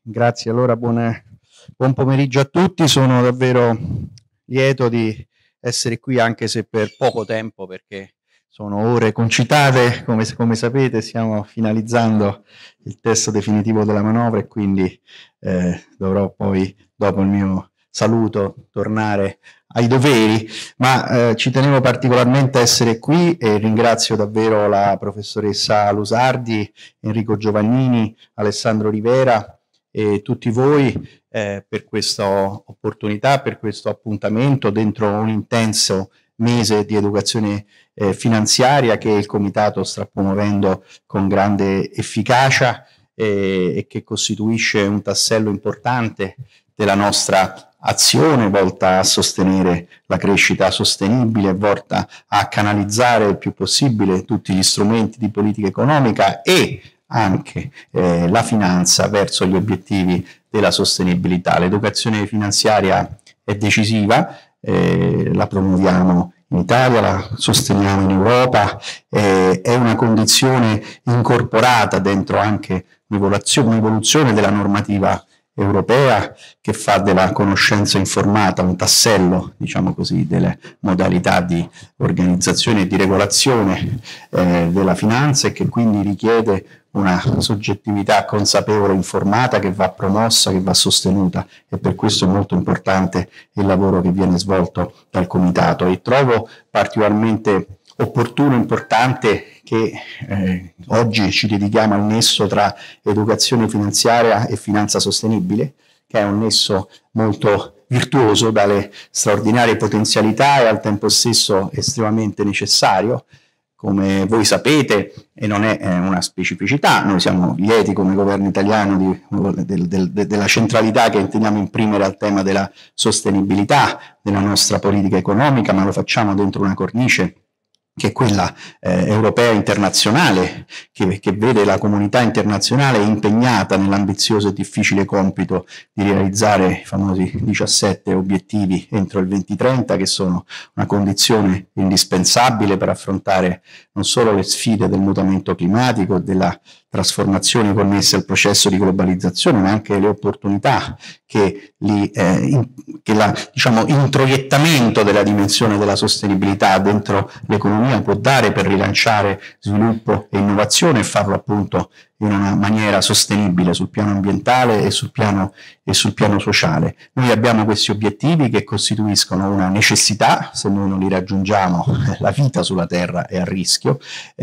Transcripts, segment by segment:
Grazie, allora buon pomeriggio a tutti, sono davvero lieto di essere qui anche se per poco tempo perché sono ore concitate, come sapete stiamo finalizzando il testo definitivo della manovra e quindi dovrò poi dopo il mio saluto tornare ai doveri, ma ci tenevo particolarmente a essere qui e ringrazio davvero la professoressa Lusardi, Enrico Giovannini, Alessandro Rivera e tutti voi per questa opportunità, per questo appuntamento dentro un intenso mese di educazione finanziaria che il Comitato sta promuovendo con grande efficacia e che costituisce un tassello importante della nostra azione volta a sostenere la crescita sostenibile, volta a canalizzare il più possibile tutti gli strumenti di politica economica e anche la finanza verso gli obiettivi della sostenibilità. L'educazione finanziaria è decisiva, la promuoviamo in Italia, la sosteniamo in Europa, è una condizione incorporata dentro anche un'evoluzione della normativa europea che fa della conoscenza informata un tassello, diciamo così, delle modalità di organizzazione e di regolazione della finanza e che quindi richiede una soggettività consapevole e informata che va promossa, che va sostenuta e per questo è molto importante il lavoro che viene svolto dal Comitato e trovo particolarmente opportuno e importante che oggi ci dedichiamo al nesso tra educazione finanziaria e finanza sostenibile, che è un nesso molto virtuoso dalle straordinarie potenzialità e al tempo stesso estremamente necessario. Come voi sapete, e non è una specificità, noi siamo lieti come governo italiano della centralità che intendiamo imprimere al tema della sostenibilità della nostra politica economica, ma lo facciamo dentro una cornice che è quella europea e internazionale, che vede la comunità internazionale impegnata nell'ambizioso e difficile compito di realizzare i famosi 17 obiettivi entro il 2030, che sono una condizione indispensabile per affrontare non solo le sfide del mutamento climatico, della trasformazione connesse al processo di globalizzazione, ma anche le opportunità che introiettamento della dimensione della sostenibilità dentro l'economia può dare per rilanciare sviluppo e innovazione e farlo appunto in una maniera sostenibile sul piano ambientale e sul piano sociale. Noi abbiamo questi obiettivi che costituiscono una necessità, se noi non li raggiungiamo la vita sulla Terra è a rischio,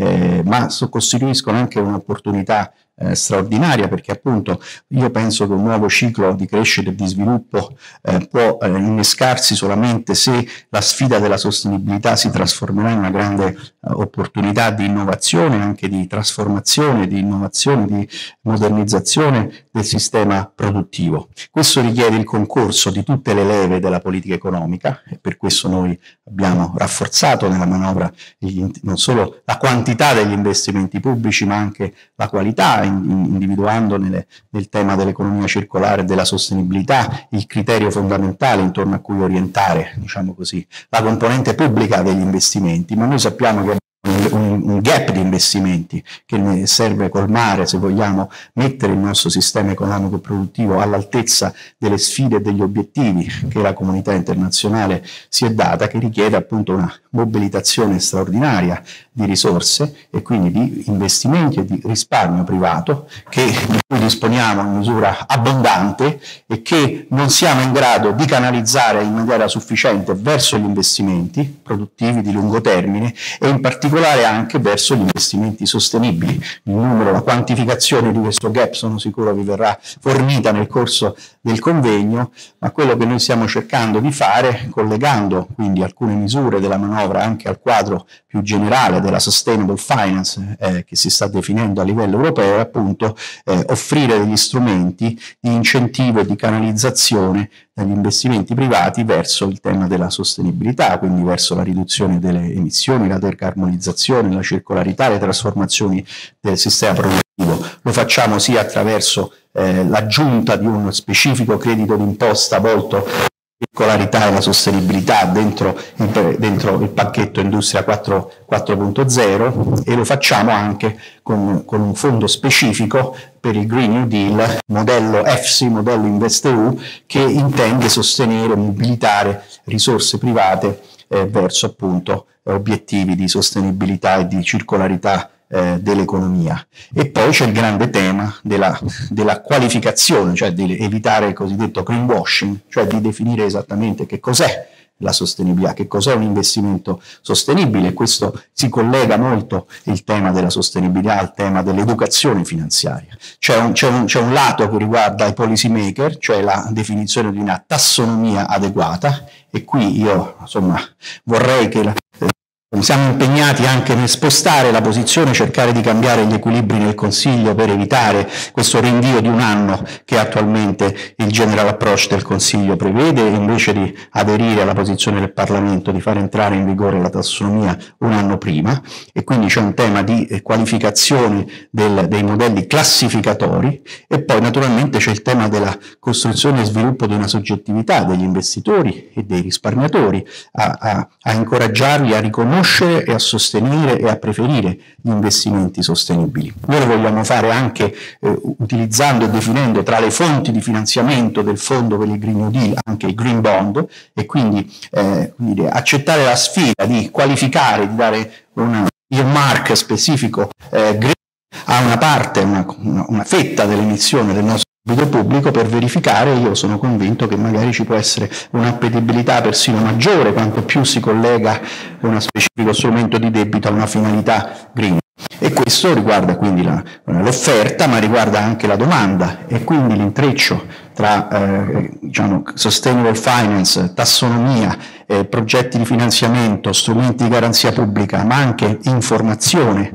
ma costituiscono anche un'opportunità straordinaria perché appunto io penso che un nuovo ciclo di crescita e di sviluppo può innescarsi solamente se la sfida della sostenibilità si trasformerà in una grande opportunità di innovazione, anche di trasformazione, di innovazione, di modernizzazione del sistema produttivo. Questo richiede il concorso di tutte le leve della politica economica e per questo noi abbiamo rafforzato nella manovra non solo la quantità degli investimenti pubblici ma anche la qualità, individuando nel tema dell'economia circolare e della sostenibilità il criterio fondamentale intorno a cui orientare, diciamo così, la componente pubblica degli investimenti, ma noi sappiamo che un gap di investimenti che serve colmare se vogliamo mettere il nostro sistema economico e produttivo all'altezza delle sfide e degli obiettivi che la comunità internazionale si è data, che richiede appunto una mobilitazione straordinaria di risorse e quindi di investimenti e di risparmio privato di cui disponiamo in misura abbondante e che non siamo in grado di canalizzare in maniera sufficiente verso gli investimenti produttivi di lungo termine e in particolare anche verso gli investimenti sostenibili. Il numero, la quantificazione di questo gap sono sicuro vi verrà fornita nel corso del convegno, ma quello che noi stiamo cercando di fare, collegando quindi alcune misure della manovra anche al quadro più generale della sustainable finance che si sta definendo a livello europeo, è appunto offrire degli strumenti di incentivo e di canalizzazione degli investimenti privati verso il tema della sostenibilità, quindi verso la riduzione delle emissioni, la decarbonizzazione, la circolarità, le trasformazioni del sistema produttivo. Lo facciamo sia attraverso l'aggiunta di uno specifico credito d'imposta volto circolarità e la sostenibilità dentro il pacchetto Industria 4.0 e lo facciamo anche con un fondo specifico per il Green New Deal, modello EFSI, modello InvestEU, che intende sostenere e mobilitare risorse private verso appunto obiettivi di sostenibilità e di circolarità dell'economia. E poi c'è il grande tema della qualificazione, cioè di evitare il cosiddetto greenwashing, cioè di definire esattamente che cos'è la sostenibilità, che cos'è un investimento sostenibile. Questo si collega molto il tema della sostenibilità al tema dell'educazione finanziaria. C'è un lato che riguarda i policy maker, cioè la definizione di una tassonomia adeguata, e qui io insomma vorrei che siamo impegnati anche nel spostare la posizione, cercare di cambiare gli equilibri nel Consiglio per evitare questo rinvio di un anno che attualmente il general approach del Consiglio prevede, invece di aderire alla posizione del Parlamento di far entrare in vigore la tassonomia un anno prima, e quindi c'è un tema di qualificazione dei modelli classificatori, e poi naturalmente c'è il tema della costruzione e sviluppo di una soggettività degli investitori e dei risparmiatori, a incoraggiarli a riconoscere e a sostenere e a preferire gli investimenti sostenibili. Noi lo vogliamo fare anche utilizzando e definendo tra le fonti di finanziamento del Fondo per il Green New Deal anche i Green Bond, e quindi accettare la sfida di qualificare, di dare un earmark specifico green a una parte, una fetta dell'emissione del nostro debito pubblico, per verificare. Io sono convinto che magari ci può essere un'appetibilità persino maggiore quanto più si collega uno specifico strumento di debito a una finalità green. E questo riguarda quindi l'offerta, ma riguarda anche la domanda, e quindi l'intreccio tra diciamo, sustainable finance, tassonomia, progetti di finanziamento, strumenti di garanzia pubblica, ma anche informazione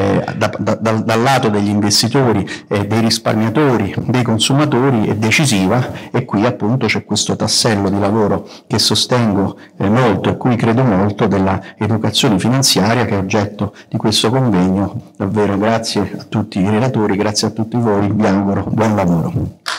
dal lato degli investitori, dei risparmiatori, dei consumatori è decisiva, e qui appunto c'è questo tassello di lavoro che sostengo molto e cui credo molto, della educazione finanziaria, che è oggetto di questo convegno. Davvero grazie a tutti i relatori, grazie a tutti voi, vi auguro buon lavoro.